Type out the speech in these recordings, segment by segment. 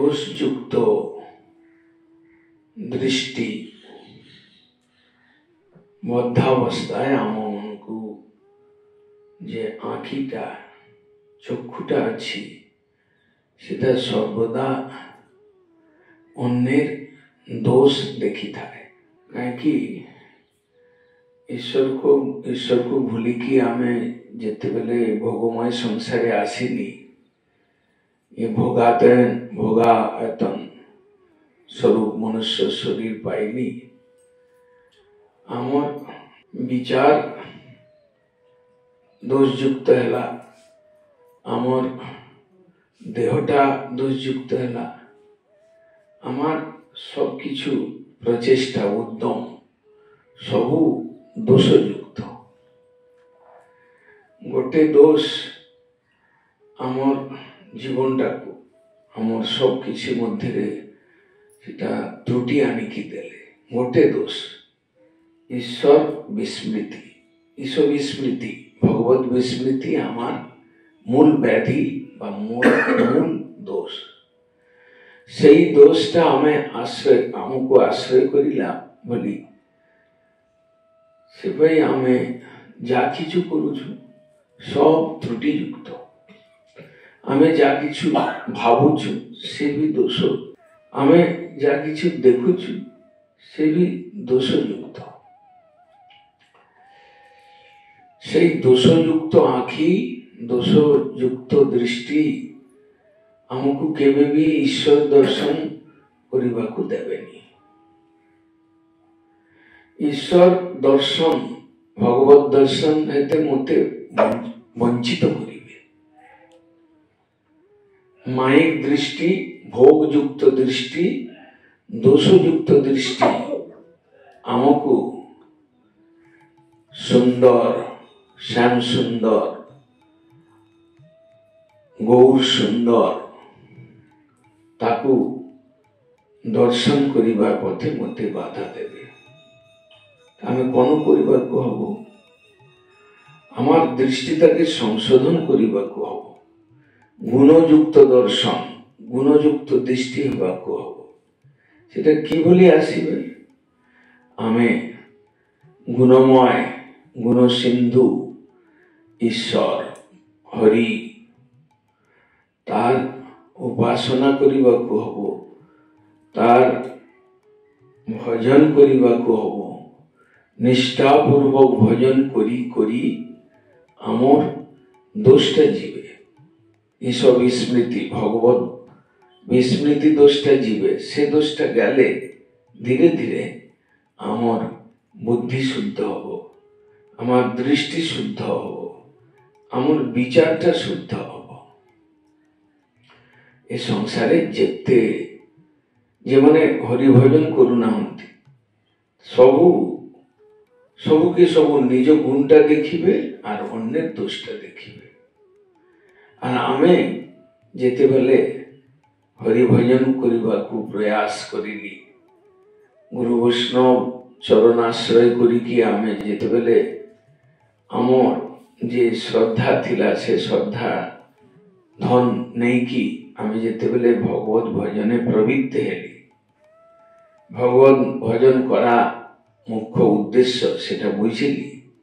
दोषयुक्त दृष्टि मध्यावस्थाय आम को जे आँखिटा चक्षुटा अच्छी सीधा सर्वदा अन्य दोष देखी थाए कहीं ईश्वर को भूलिकी आमे जेते बेले भोगमय संसारे आसीनी ये भोगायतन स्वरूप मनुष्य शरीर पाइनी आमर विचार दोषयुक्त है आमर देहटा दोषयुक्त है आमार सब किछु प्रचेष्टा उद्यम सबू दोषयुक्त गोटे दोष आमर जीवनटा को आमर सब किछि मध्य सेटा त्रुटि आनिकी देले गोटे दोष ईश्वर विस्मृति भगवत विस्मृति आमार मूल व्याधि बा मूल दोष सेई दोषटा आमको आश्रय करिला बोली से भाई आमे जा किछु करूछु सब त्रुटियुक्त आमे जा किछु भावुछु से भी दोष आमे जा किछु देखुछु से भी दोषयुक्त से दोषयुक्त आँखि दोषयुक्त दृष्टि आमको केबे भी ईश्वर दर्शन करने को देवेनी ईश्वर दर्शन भगवत दर्शन हेते मते वंचित करिवे मायिक दृष्टि भोगयुक्त दृष्टि दोषयुक्त दृष्टि आमको सुंदर श्याम सुंदर गौर सुंदर ताकू दर्शन करिबा पथे मते बाधा देवे आमे कोन करिबा को हबो आमार दृष्टिटाके संशोधन करिबा को हबो गुणयुक्त दर्शन गुणयुक्त दृष्टि हबा को हबो सेटा कि बोली आसीबे आमे गुणमय गुण सिंधु ईश्वर हरि तार उपासना करिबा को हबो तार भजन करिबा को हबो निष्ठापूर्वक भजन करी करी आमर दोषटा जीवे ईश्वर विस्मृति भगवत विस्मृति दोषटा जीवे से दोषटा गले धीरे धीरे आमर बुद्धि शुद्ध हबो आमार दृष्टि शुद्ध हबो आमर विचारटा शुद्ध हबो ए संसारे जेते जे माने हरि भजन करुना सबू के सबू निज गुणटा देखिबे और अन्य दोषटा देखिबे और आमे जेते बेले हरि भजन करबा को प्रयास करिली गुरु वैष्णव चरणाश्रय करिकी आमे जेते बेले आमर जे श्रद्धा थिला से श्रद्धा धन नहीं की आमे जेते बेले भगवत भजने प्रवृत्त हेली भगवत भजन करा मुख्य उद्देश्य सेटा बुझिली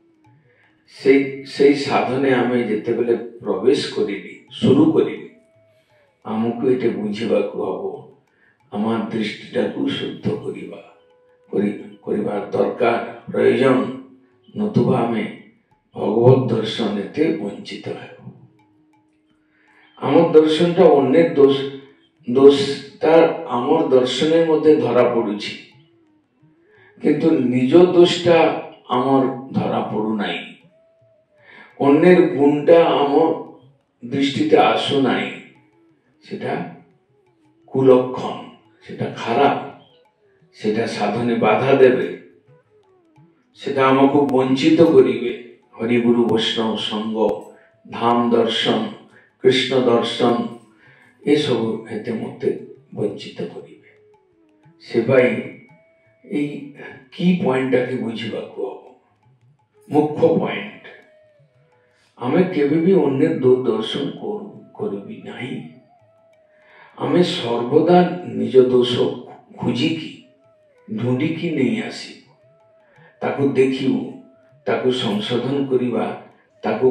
से साधने आमे जेते बेले प्रवेश करिली शुरू करिली आमको एटे बुझिबा को हबो आमार दृष्टिटा को शुद्ध करिबा दरकार प्रयोजन नतुबा आमे भगवत दर्शन एते वंचित हेबो आमर दर्शनटा अन्य दोषटा आमर दर्शनेर मध्य धरा पड़ुछि किंतु निज दोषटा आमर धरा पड़ु नाई अन्येर गुणटा आमर दृष्टिते आसु नाई सेटा कुलक्षण सेटा खाराप सेटा साधने बाधा देवे सेटा आमको वंचित करिवे हरि गुरु वैष्णव संग धाम दर्शन कृष्ण दर्शन ये सब हेते मते वंचित करिवे से भाई की पॉइंट के बुझा मुख्य पॉइंट आमे केबे भी अन्य दो दर्शन करू भी नहीं आमे सर्वदा निज दोष खोजिकी ढूंढिकी नहीं आसी ताकू देखिबू ताकू संशोधन करिबा ताकू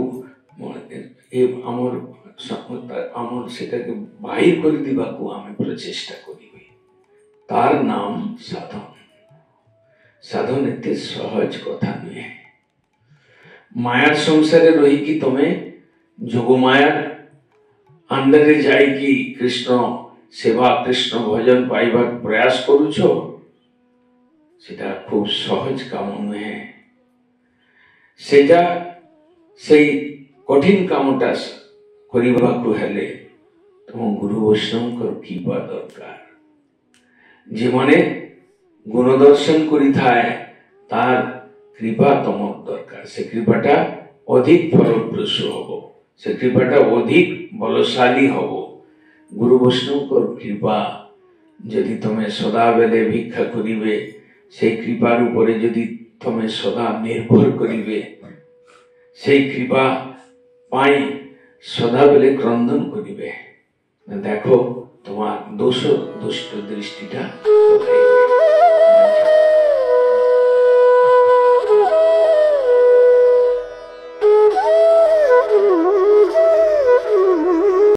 आमर सेटाके बाहिर कर दिबाकू आमे प्रचेष्टा करिबे तार नाम साधन। साधन एते सहज कथा नुहे। मायार संसारे रही कि तमे जोगमायार अंडरे जाई कि कृष्ण सेवा कृष्ण भजन पाइबार प्रयास करुछ सेटा खूब सहज काम नुहे। सेटा सेई कठिन कामटा करिबाकू हेले तुम गुरु वैष्णव कृपा दरकार। जे माने गुण दर्शन करि थाए तार कृपा तमर दरकार। से कृपाटा अधिक फलप्रसू हबो, से कृपाटा अधिक बलशाली हबो। गुरु वैष्णव कृपा यदि तमे सदा बेले भिक्षा करिवे से कृपार उपरे यदि तमे सदा निर्भर करिवे से कृपा पाई सदा बेले क्रंदन करिवे देखो तुम्हार दोष दुष्ट दृष्टिटा